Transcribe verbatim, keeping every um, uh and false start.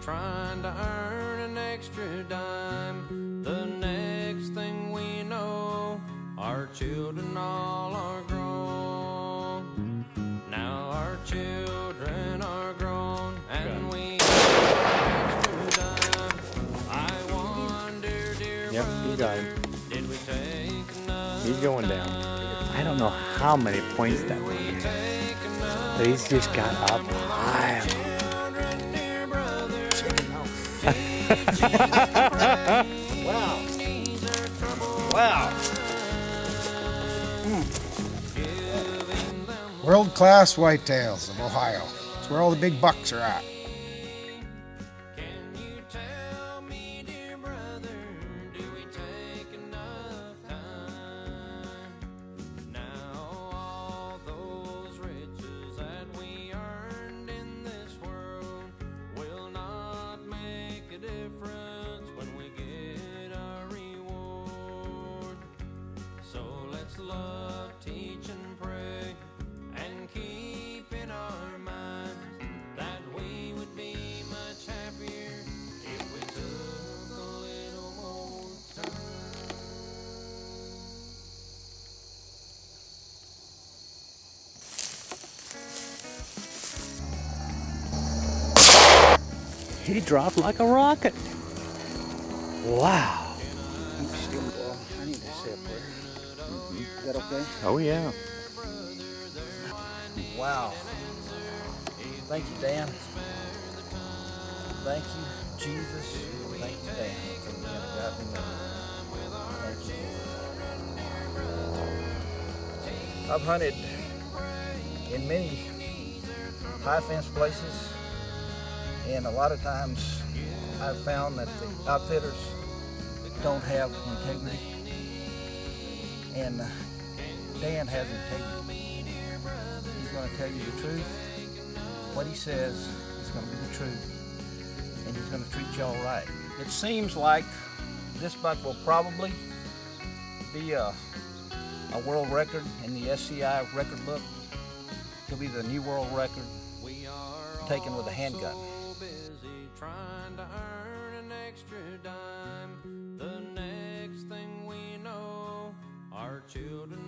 trying to earn an extra dime. The next thing we know, our children all are grown. Now our children are grown, and we have an extra dime. I wonder, dear yep, you got him. Did we take enough? He's going down. I don't know how many points that was. But he's just got a pile. Wow. Wow. Mm. World-class whitetails of Ohio. It's where all the big bucks are at. Love, teach, and pray, and keep in our minds that we would be much happier if we took a little more time. He dropped like a rocket. Wow. I need to sit there. Is that okay? Oh yeah. Wow. Thank you, Dan. Thank you, Jesus. Thank you, Dan, for being a godly man. Thank you. I've hunted in many high fence places, and a lot of times I've found that the outfitters don't have integrity. And uh, Dan has integrity. He's going to tell you the truth. What he says is going to be the truth. And he's going to treat you all right. It seems like this buck will probably be a, a world record in the S C I record book. He'll be the new world record taken with a handgun. Trying to earn an extra dime. The next thing we know, our children